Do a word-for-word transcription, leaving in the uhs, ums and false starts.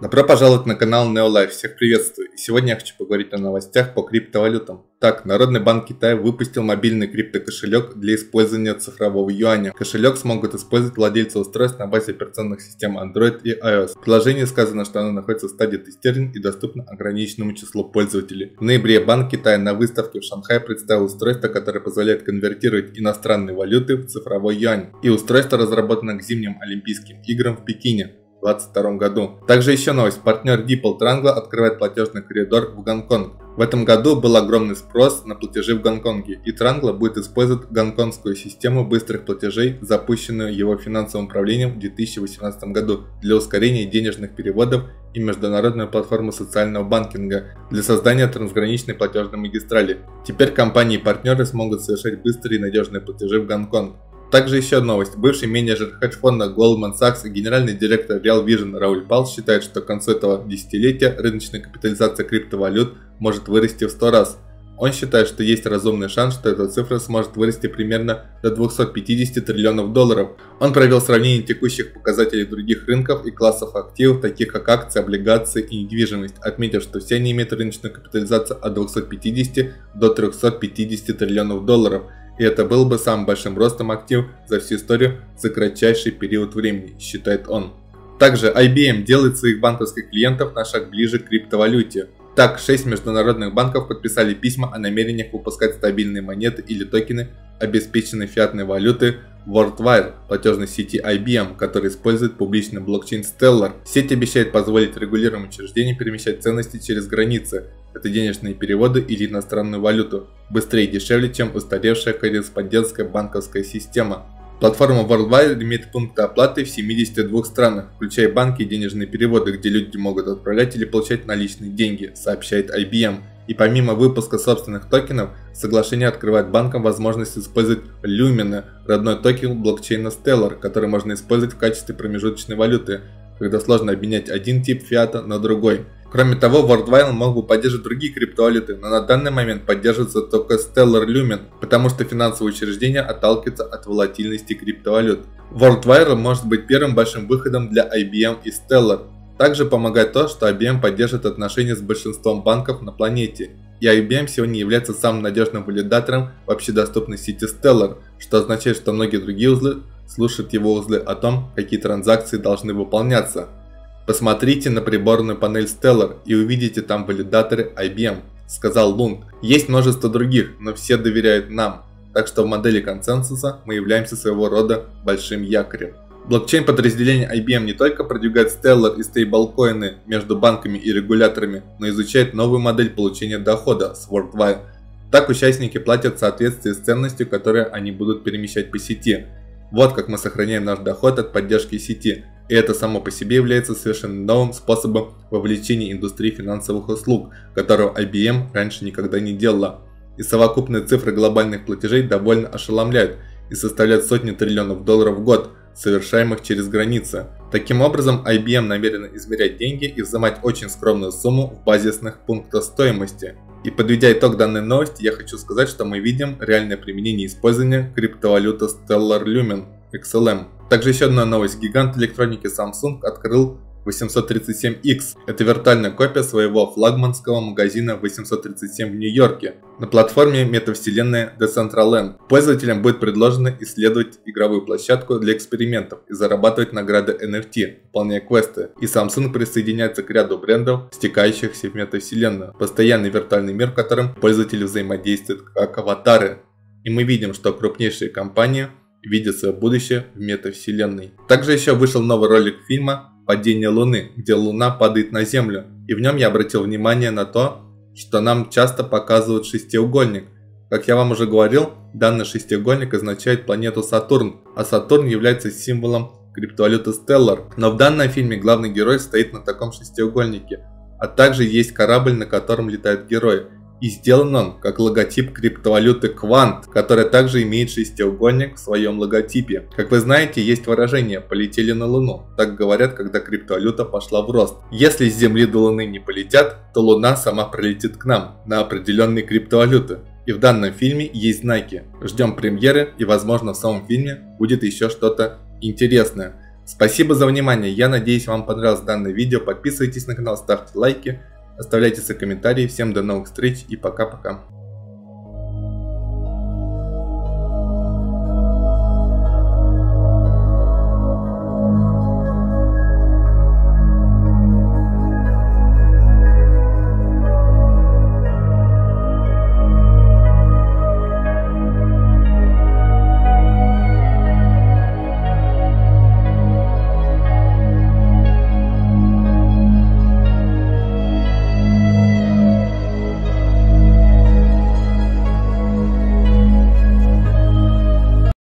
Добро пожаловать на канал Neolife, всех приветствую. И сегодня я хочу поговорить о новостях по криптовалютам. Так, Народный банк Китая выпустил мобильный криптокошелек для использования цифрового юаня. Кошелек смогут использовать владельцы устройств на базе операционных систем Android и iOS. В приложении сказано, что оно находится в стадии тестирования и доступно ограниченному числу пользователей. В ноябре Банк Китая на выставке в Шанхае представил устройство, которое позволяет конвертировать иностранные валюты в цифровой юань. И устройство разработано к зимним Олимпийским играм в Пекине в две тысячи двадцать втором году. Также еще новость. Партнер Ripple Triangle открывает платежный коридор в Гонконг. В этом году был огромный спрос на платежи в Гонконге, и Triangle будет использовать гонконгскую систему быстрых платежей, запущенную его финансовым управлением в две тысячи восемнадцатом году, для ускорения денежных переводов и международную платформу социального банкинга для создания трансграничной платежной магистрали. Теперь компании и партнеры смогут совершать быстрые и надежные платежи в Гонконг. Также еще новость. Бывший менеджер хедж-фонда Goldman Sachs и генеральный директор Real Vision Рауль Пал считает, что к концу этого десятилетия рыночная капитализация криптовалют может вырасти в сто раз. Он считает, что есть разумный шанс, что эта цифра сможет вырасти примерно до двухсот пятидесяти триллионов долларов. Он провел сравнение текущих показателей других рынков и классов активов, таких как акции, облигации и недвижимость, отметив, что все они имеют рыночную капитализацию от двухсот пятидесяти до трёхсот пятидесяти триллионов долларов. И это был бы самым большим ростом активов за всю историю за кратчайший период времени, считает он. Также ай би эм делает своих банковских клиентов на шаг ближе к криптовалюте. Так, шесть международных банков подписали письма о намерениях выпускать стабильные монеты или токены, обеспеченные фиатной валютой WorldWire, платежной сети ай би эм, которая использует публичный блокчейн Stellar. Сеть обещает позволить регулируемым учреждениям перемещать ценности через границы, это денежные переводы или иностранную валюту, быстрее и дешевле, чем устаревшая корреспондентская банковская система. Платформа WorldWire имеет пункты оплаты в семидесяти двух странах, включая банки и денежные переводы, где люди могут отправлять или получать наличные деньги, сообщает ай би эм. И помимо выпуска собственных токенов, соглашение открывает банкам возможность использовать Lumina, родной токен блокчейна Stellar, который можно использовать в качестве промежуточной валюты, когда сложно обменять один тип фиата на другой. Кроме того, WorldWire мог бы поддерживать другие криптовалюты, но на данный момент поддерживается только Stellar Lumen, потому что финансовые учреждения отталкиваются от волатильности криптовалют. WorldWire может быть первым большим выходом для ай би эм и Stellar. Также помогает то, что ай би эм поддерживает отношения с большинством банков на планете, и ай би эм сегодня является самым надежным валидатором в общедоступной сети Stellar, что означает, что многие другие узлы слушают его узлы о том, какие транзакции должны выполняться. Посмотрите на приборную панель Stellar и увидите там валидаторы ай би эм, сказал Лунд. Есть множество других, но все доверяют нам, так что в модели консенсуса мы являемся своего рода большим якорем. Блокчейн подразделения ай би эм не только продвигает Stellar и стейблкоины между банками и регуляторами, но изучает новую модель получения дохода с WorldWire. Так участники платят в соответствии с ценностью, которую они будут перемещать по сети. Вот как мы сохраняем наш доход от поддержки сети. И это само по себе является совершенно новым способом вовлечения индустрии финансовых услуг, которого ай би эм раньше никогда не делала. И совокупные цифры глобальных платежей довольно ошеломляют и составляют сотни триллионов долларов в год, совершаемых через границы. Таким образом, ай би эм намерена измерять деньги и взимать очень скромную сумму в базисных пунктах стоимости. И подведя итог данной новости, я хочу сказать, что мы видим реальное применение использования криптовалюты Stellar Lumen икс эл эм. Также еще одна новость. Гигант электроники Samsung открыл восемьсот тридцать семь икс. Это виртуальная копия своего флагманского магазина восемьсот тридцать семь в Нью-Йорке на платформе метавселенной Decentraland. Пользователям будет предложено исследовать игровую площадку для экспериментов и зарабатывать награды эн эф ти, выполняя квесты. И Samsung присоединяется к ряду брендов, стекающихся в метавселенную. Постоянный виртуальный мир, в котором пользователи взаимодействуют как аватары. И мы видим, что крупнейшие компании видят свое будущее в метавселенной. Также еще вышел новый ролик фильма «Падение Луны», где Луна падает на Землю. И в нем я обратил внимание на то, что нам часто показывают шестиугольник. Как я вам уже говорил, данный шестиугольник означает планету Сатурн, а Сатурн является символом криптовалюты Stellar. Но в данном фильме главный герой стоит на таком шестиугольнике, а также есть корабль, на котором летают герои. И сделан он как логотип криптовалюты Quant, которая также имеет шестиугольник в своем логотипе. Как вы знаете, есть выражение «полетели на Луну». Так говорят, когда криптовалюта пошла в рост. Если с Земли до Луны не полетят, то Луна сама пролетит к нам на определенные криптовалюты. И в данном фильме есть знаки. Ждем премьеры, и возможно в самом фильме будет еще что-то интересное. Спасибо за внимание, я надеюсь, вам понравилось данное видео. Подписывайтесь на канал, ставьте лайки, оставляйте свои комментарии. Всем до новых встреч и пока-пока.